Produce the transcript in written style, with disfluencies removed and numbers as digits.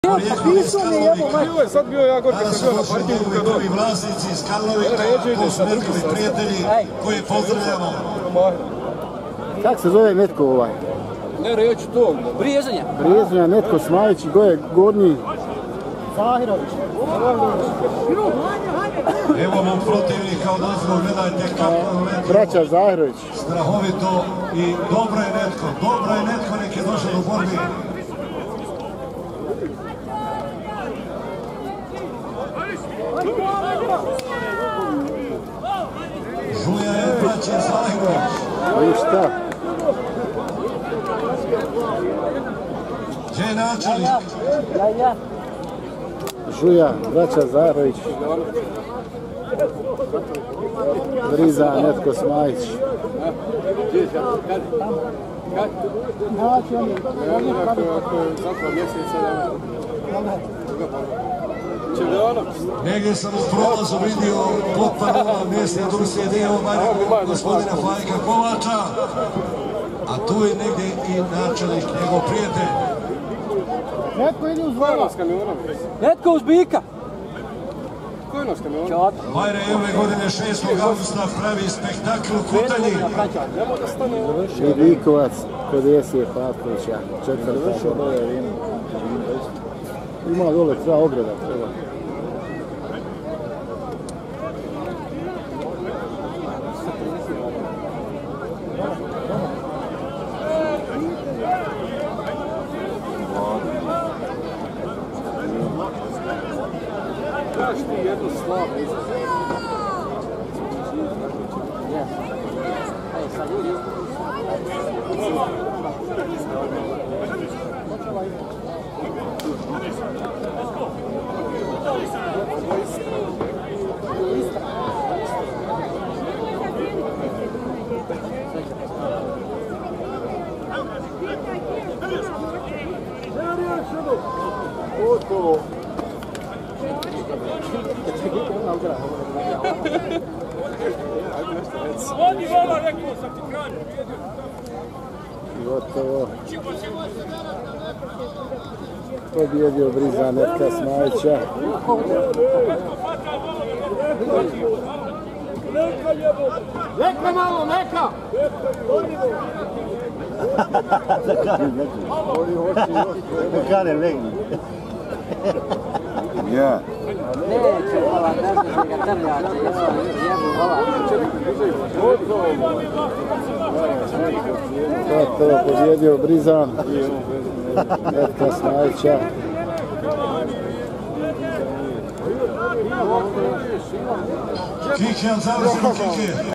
Sad bio ja gore kad sam bio na parkingu kad dođe. Vlasnici iz Karlovika, to su Metkovi prijatelji koji pozdravljamo. Kako se zove Metko ovaj? Ne reći to. Brijezanja. Brijezanja, Metko Smajić, Goje Gornji. Zahirović. Evo vam protivnika od ozgo, gledajte kako leti. Braća Zahirović. Strahovito i dobro je netko nek je došao do borbi. Žuja je braća Zahirović. I šta? Gdje je načelnik? Žuja, braća Zahirović. Briza, Metko Smajić. Negdje sam u prolazu vidio potpadova mjesne Dursije Dijevo Mariju gospodina Fajka Kovača, a tu je negdje i načelnik, njegov prijatelj. Netko ide uz vola. Netko uz bika. Bajre je ove godine 6. augusta pravi spektakl u Kutanji. Širikovac kod Jesije Patkovića, 4. boja vina. Ima dole sva ograda, treba. Znaš ti jednu slavu izrazu. Vodi vola, rekao sam ti kralj. Gotovo. Pobjedio Briza Metka Smajića. Neka malo, neka! Kare legni. Ja. Neće vola, ne znam ga trljače, jebu vola. Gotovo, pobjedio Brizan Metka Smajića. Kikjan, završeno Kikjan.